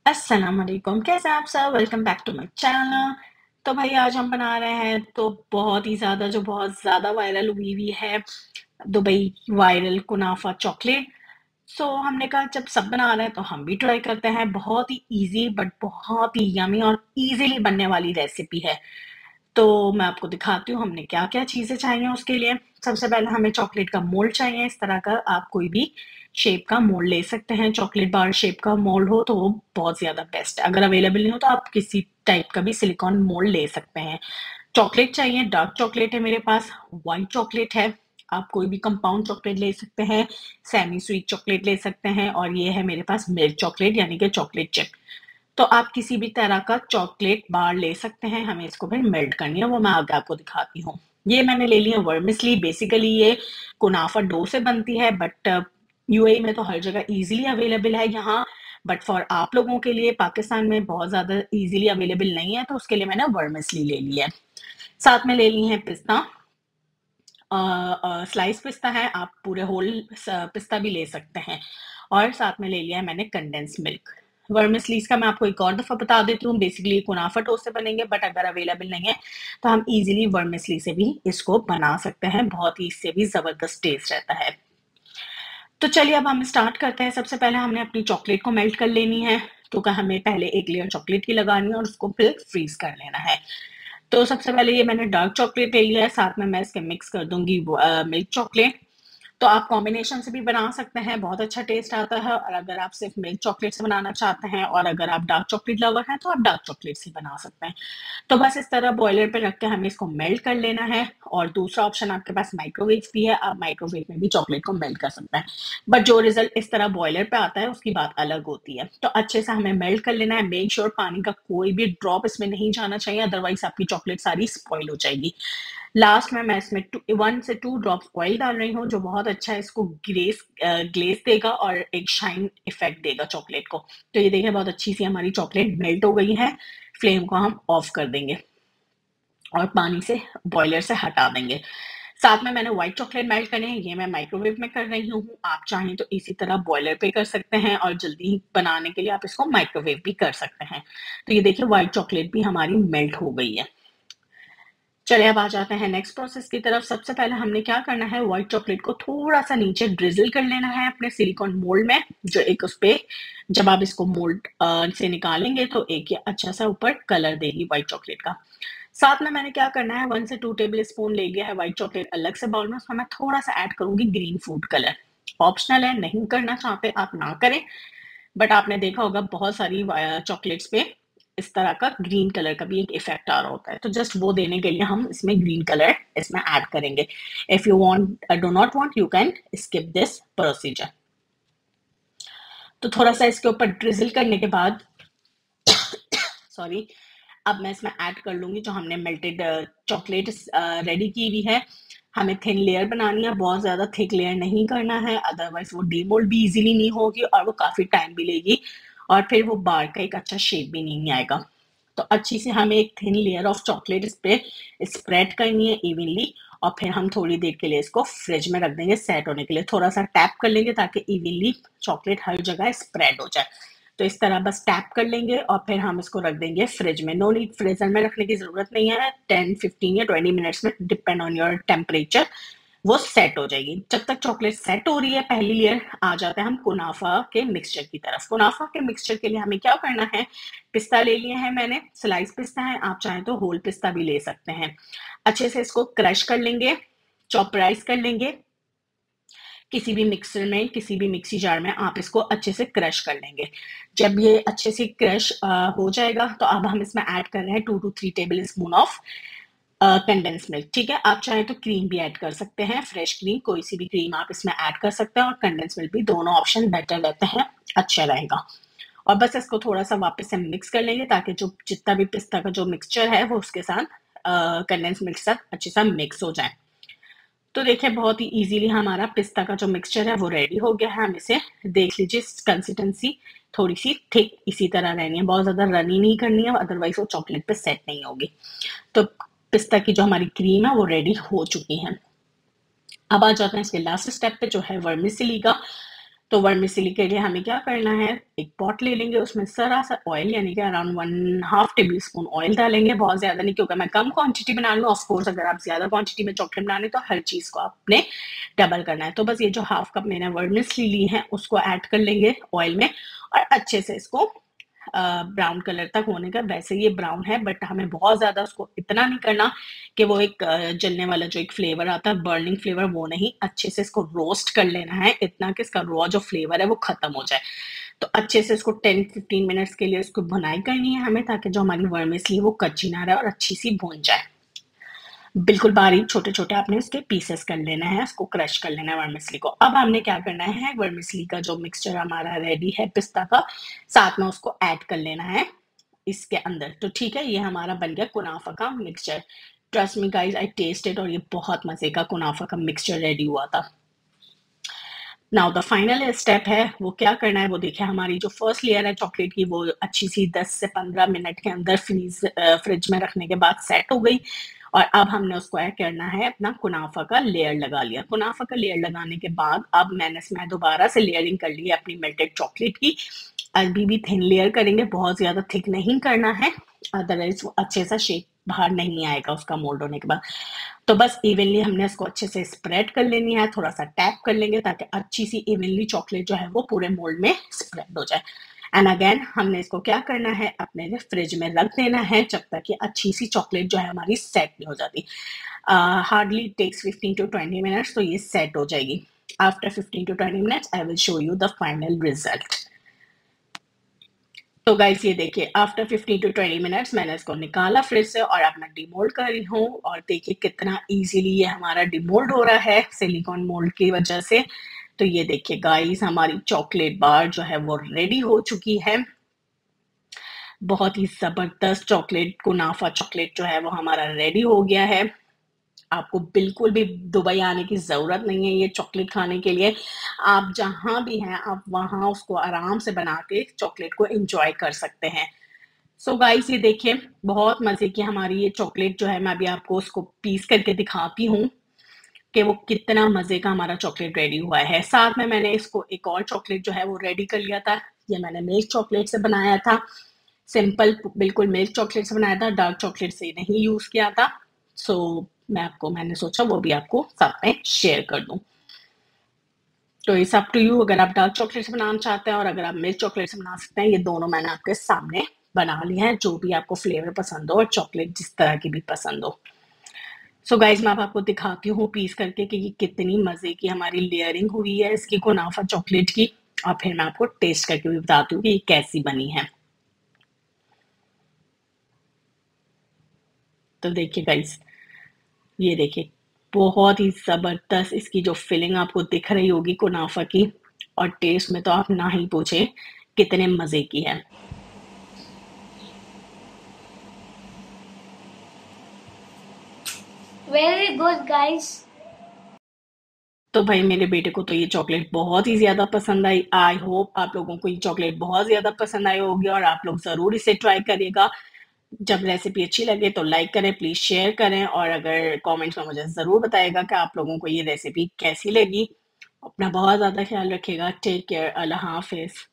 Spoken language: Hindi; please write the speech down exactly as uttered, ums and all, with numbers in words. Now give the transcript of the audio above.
अस्सलाम वालेकुम, कैसे हैं आप सब? Welcome back to my channel. तो भाई आज हम बना रहे हैं तो बहुत ही ज़्यादा जो बहुत ज़्यादा वायरल हुई हुई है दुबई वायरल कुनाफा चॉकलेट। सो हमने कहा जब सब बना रहे हैं तो हम भी ट्राई करते हैं। बहुत ही इजी बट बहुत ही यमी और इजीली बनने वाली रेसिपी है। तो मैं आपको दिखाती हूँ हमने क्या-क्या चीज़ें चाहिए उसके लिए। सबसे पहले हमें चॉकलेट का मोल्ड चाहिए, इस तरह का आप कोई भी शेप का मोल्ड ले सकते हैं। चॉकलेट बार शेप का मोल्ड हो तो वो बहुत ज़्यादा बेस्ट है। अगर अवेलेबल नहीं हो तो आप किसी टाइप का भी सिलिकॉन मोल्ड ले सकते हैं। चॉकलेट चाहिए, डार्क चॉकलेट है मेरे पास, व्हाइट चॉकलेट है, आप कोई भी कंपाउंड चॉकलेट ले सकते हैं, सेमी स्वीट चॉकलेट ले सकते हैं और ये है मेरे पास मिल्क चॉकलेट यानी कि चॉकलेट चिप। तो आप किसी भी तरह का चॉकलेट बार ले सकते हैं, हमें इसको फिर मेल्ट करनी है, वो मैं आगे आपको दिखाती हूँ। ये मैंने ले लिया वर्मिसली, बेसिकली ये कुनाफा डो से बनती है बट यूएई में तो हर जगह इजीली अवेलेबल है यहाँ, बट फॉर आप लोगों के लिए पाकिस्तान में बहुत ज़्यादा इजीली अवेलेबल नहीं है तो उसके लिए मैंने वर्मिसली ले लिया है। साथ में ले ली है पिस्ता, स्लाइस पिस्ता है, आप पूरे होल पिस्ता भी ले सकते हैं और साथ में ले लिया है मैंने कंडेंस मिल्क। वर्मिसलीज का मैं आपको एक और दफ़ा बता देती हूँ, बेसिकली कुनाफा टोस्ट से बनेंगे बट अगर अवेलेबल नहीं है तो हम इजीली वर्मिसली से भी इसको बना सकते हैं, बहुत ही इससे भी ज़बरदस्त टेस्ट रहता है। तो चलिए अब हम स्टार्ट करते हैं। सबसे पहले हमने अपनी चॉकलेट को मेल्ट कर लेनी है, तो हमें पहले एक लेयर चॉकलेट की लगानी है और उसको फिर फ्रीज कर लेना है। तो सबसे पहले ये मैंने डार्क चॉकलेट ले लिया है, साथ में मैं इसके मिक्स कर दूंगी मिल्क चॉकलेट। तो आप कॉम्बिनेशन से भी बना सकते हैं, बहुत अच्छा टेस्ट आता है। और अगर आप सिर्फ मिल्क चॉकलेट से बनाना चाहते हैं और अगर आप डार्क चॉकलेट लवर हैं तो आप डार्क चॉकलेट से बना सकते हैं। तो बस इस तरह बॉयलर पे रख के हमें इसको मेल्ट कर लेना है। और दूसरा ऑप्शन आपके पास माइक्रोवेव भी है, आप माइक्रोवेव में भी चॉकलेट को मेल्ट कर सकते हैं, बट जो रिजल्ट इस तरह बॉयलर पे आता है उसकी बात अलग होती है। तो अच्छे से हमें मेल्ट कर लेना है, मेक श्योर पानी का कोई भी ड्रॉप इसमें नहीं जाना चाहिए, अदरवाइज आपकी चॉकलेट सारी स्पॉइल हो जाएगी। लास्ट में मैं इसमें टू वन से टू ड्रॉप्स ऑयल डाल रही हूँ, जो बहुत अच्छा है इसको ग्लेस ग्लेस देगा और एक शाइन इफेक्ट देगा चॉकलेट को। तो ये देखिए बहुत अच्छी सी हमारी चॉकलेट मेल्ट हो गई है। फ्लेम को हम ऑफ कर देंगे और पानी से बॉयलर से हटा देंगे। साथ में मैंने व्हाइट चॉकलेट मेल्ट करनी है, ये मैं माइक्रोवेव में कर रही हूँ। आप चाहें तो इसी तरह बॉयलर पे कर सकते हैं और जल्दी बनाने के लिए आप इसको माइक्रोवेव भी कर सकते हैं। तो ये देखिए व्हाइट चॉकलेट भी हमारी मेल्ट हो गई है। चलिए अब आ जाते हैं नेक्स्ट प्रोसेस की तरफ। सबसे पहले हमने क्या करना है, व्हाइट चॉकलेट को थोड़ा सा नीचे ड्रिजल कर लेना है अपने सिलिकॉन मोल्ड में, जो एक उस पे जब आप इसको मोल्ड से निकालेंगे तो एक ये अच्छा सा ऊपर कलर देगी व्हाइट चॉकलेट का। साथ में मैंने क्या करना है, वन से टू टेबल स्पून ले लिया है व्हाइट चॉकलेट अलग से बाउल में, उसमें मैं थोड़ा सा ऐड करूंगी ग्रीन फूड कलर। ऑप्शनल है, नहीं करना चाहते आप ना करें, बट आपने देखा होगा बहुत सारी चॉकलेट्स पे इस तरह का ग्रीन कलर का भी एक इफेक्ट आ रहा होता है, तो जस्ट वो देने के लिए हम इसमें ग्रीन कलर इसमें ऐड करेंगे। If you want do not want you can skip this procedure. तो थोड़ा सा इसके ऊपर ड्रिजल करने के बाद सॉरी, अब मैं इसमें ऐड कर लूंगी जो हमने मेल्टेड चॉकलेट रेडी की हुई है। हमें थिन लेयर बनानी है, बहुत ज्यादा थिक लेयर नहीं करना है, अदरवाइज वो डीमोल्ड भी इजीली नहीं होगी और वो काफी टाइम भी लेगी और फिर वो बार का एक अच्छा शेप भी नहीं आएगा। तो अच्छी से हमें एक थिन लेयर ऑफ चॉकलेट इस पे स्प्रेड करनी है इवनली, और फिर हम थोड़ी देर के लिए इसको फ्रिज में रख देंगे सेट होने के लिए। थोड़ा सा टैप कर लेंगे ताकि इवनली चॉकलेट हर जगह स्प्रेड हो जाए। तो इस तरह बस टैप कर लेंगे और फिर हम इसको रख देंगे फ्रिज में। नो नीड फ्रीजर में रखने की जरूरत नहीं है, टेन फिफ्टीन या ट्वेंटी मिनट्स में डिपेंड ऑन योर टेम्परेचर वो सेट हो जाएगी। जब तक चॉकलेट सेट हो रही है पहली लेयर, आ जाते हैं हम कुनाफा के मिक्सचर की तरफ। कुनाफा के मिक्सचर के लिए हमें क्या करना है, पिस्ता ले लिया है मैंने, स्लाइस पिस्ता है, आप चाहें तो होल पिस्ता भी ले सकते हैं। अच्छे से इसको क्रश कर लेंगे, चॉपराइज कर लेंगे, किसी भी मिक्सर में किसी भी मिक्सी जार में आप इसको अच्छे से क्रश कर लेंगे। जब ये अच्छे से क्रश हो जाएगा तो अब हम इसमें ऐड कर रहे हैं two to three tablespoon of condense milk. ठीक है, आप चाहें तो क्रीम भी ऐड कर सकते हैं, फ्रेश क्रीम, कोई सी भी क्रीम आप इसमें ऐड कर सकते हैं, और कंडेंस मिल्क भी, दोनों ऑप्शन बेटर रहते हैं, अच्छा रहेगा। और बस इसको थोड़ा सा वापस से मिक्स कर लेंगे ताकि जो जितना भी पिस्ता का जो मिक्सचर है वो उसके साथ कंडेंस मिल्क के साथ अच्छे से मिक्स हो जाए। तो देखिए बहुत ही इजीली हमारा पिस्ता का जो मिक्सचर है वो रेडी हो गया है। हम इसे देख लीजिए, कंसिस्टेंसी थोड़ी सी थिक इसी तरह रहनी है, बहुत ज्यादा रनी नहीं करनी है, अदरवाइज वो चॉकलेट पे सेट नहीं होगी। तो पिस्ता की जो हमारी क्रीम है वो रेडी हो चुकी है। अब आ जाते हैं इसके लास्ट स्टेप पे जो है वर्मिसेली का। तो वर्मिसेली के लिए हमें क्या करना है, एक पॉट ले लेंगे, उसमें ज़रा सा ऑयल यानी कि around one half tablespoon oil डालेंगे, बहुत ज़्यादा नहीं, क्योंकि मैं कम क्वांटिटी बना रही हूँ। ऑफ कोर्स अगर आप ज़्यादा क्वांटिटी में चॉकलेट बना रहे हैं तो हर चीज़ को आपने डबल करना है। तो बस ये जो हाफ कप मैंने वर्मिसेली ली है उसको ऐड कर लेंगे ऑयल में और अच्छे से इसको ब्राउन कलर तक होने का। वैसे ये ब्राउन है बट हमें बहुत ज़्यादा उसको इतना नहीं करना कि वो एक अ, जलने वाला जो एक फ्लेवर आता है, बर्निंग फ्लेवर, वो नहीं। अच्छे से इसको रोस्ट कर लेना है, इतना कि इसका रॉ जो फ्लेवर है वो खत्म हो जाए। तो अच्छे से इसको टेन फिफ्टीन मिनट्स के लिए इसको भुनाई करनी है हमें, ताकि जो हमारी वर्मिसेली वो कच्ची ना रहे और अच्छी सी भून जाए। बिल्कुल बारीक छोटे-छोटे आपने इसके पीसेस कर लेना है, उसको क्रश कर लेना है वर्मिसेली को। अब हमने क्या करना है, वर्मिसेली का जो मिक्सचर हमारा रेडी है पिस्ता का, साथ में उसको ऐड कर लेना है इसके अंदर। तो ठीक है, ये हमारा बन गया कुनाफा का mixture. Trust me guys, I tested और ये बहुत मज़े का कुनाफा का मिक्सचर रेडी हुआ था। नाउ द फाइनल स्टेप है, वो क्या करना है, वो देखिए हमारी जो फर्स्ट लेयर है चॉकलेट की वो अच्छी सी दस से पंद्रह मिनट के अंदर फ्रीज फ्रिज में रखने के बाद सेट हो गई। और अब हमने उसको क्या करना है, अपना कुनाफा का लेयर लगा लिया। कुनाफा का लेयर लगाने के बाद अब मैंने इसमें दोबारा से लेयरिंग कर ली है अपनी मेल्टेड चॉकलेट की। अभी भी थिन लेयर करेंगे, बहुत ज़्यादा थिक नहीं करना है, अदरवाइज वो अच्छे सा शेप बाहर नहीं आएगा उसका मोल्ड होने के बाद। तो बस इवनली हमने इसको अच्छे से स्प्रेड कर लेनी है, थोड़ा सा टैप कर लेंगे ताकि अच्छी सी इवनली चॉकलेट जो है वो पूरे मोल्ड में स्प्रेड हो जाए। एंड अगेन हमने इसको क्या करना है, अपने फ्रिज में रख देना है जब तक कि अच्छी सी चॉकलेट जो है हमारी सेट नहीं हो जाती। Hardly takes fifteen to twenty minutes, तो ये सेट हो जाएगी। After fifteen to twenty minutes I will show you the final result. तो गाइस ये देखिए, after fifteen to twenty minutes मैंने इसको निकाला फ्रिज से और अब मैं डिमोल्ड कर रही हूँ। और देखिए कितना इजीली ये हमारा डिमोल्ड हो रहा है सिलिकॉन मोल्ड की वजह से। तो ये देखिए गाइस, हमारी चॉकलेट बार जो है वो रेडी हो चुकी है। बहुत ही ज़बरदस्त चॉकलेट कुनाफा चॉकलेट जो है वो हमारा रेडी हो गया है। आपको बिल्कुल भी दुबई आने की ज़रूरत नहीं है ये चॉकलेट खाने के लिए। आप जहाँ भी हैं, आप वहाँ उसको आराम से बना के चॉकलेट को एन्जॉय कर सकते हैं। सो गाइस ये देखिए, बहुत मज़े की हमारी ये चॉकलेट जो है, मैं अभी आपको उसको पीस करके दिखाती हूँ कि वो कितना मज़े का हमारा चॉकलेट रेडी हुआ है। साथ में मैंने इसको एक और चॉकलेट जो है वो रेडी कर लिया था। ये मैंने मिल्क चॉकलेट से बनाया था, सिंपल बिल्कुल मिल्क चॉकलेट से बनाया था, डार्क चॉकलेट से नहीं यूज़ किया था। सो मैं आपको मैंने सोचा वो भी आपको साथ में शेयर कर दूँ। तो इट्स अप टू यू, अगर आप डार्क चॉकलेट से बनाना चाहते हैं और अगर आप मिल्क चॉकलेट से बना सकते हैं। ये दोनों मैंने आपके सामने बना लिए हैं, जो भी आपको फ्लेवर पसंद हो और चॉकलेट जिस तरह की भी पसंद हो। सो so गाइज मैं अब आपको दिखाती हूँ पीस करके कि ये कितनी मज़े की हमारी लेयरिंग हुई है इसकी कुनाफा चॉकलेट की, और फिर मैं आपको टेस्ट करके भी बताती हूँ कि ये कैसी बनी है। तो देखिए गाइज, ये देखिए बहुत ही ज़बरदस्त इसकी जो फिलिंग आपको दिख रही होगी कुनाफा की, और टेस्ट में तो आप ना ही पूछे कितने मज़े की है। Very good guys. तो भाई मेरे बेटे को तो ये चॉकलेट बहुत ही ज़्यादा पसंद आई। आई होप आप लोगों को ये चॉकलेट बहुत ज़्यादा पसंद आई होगी और आप लोग ज़रूर इसे ट्राई करिएगा। जब रेसिपी अच्छी लगे तो लाइक करें, प्लीज़ शेयर करें, और अगर कमेंट्स में मुझे ज़रूर बताइएगा कि आप लोगों को ये रेसिपी कैसी लगी। अपना बहुत ज़्यादा ख्याल रखिएगा। Take care. अल्लाह हाफ़िज़।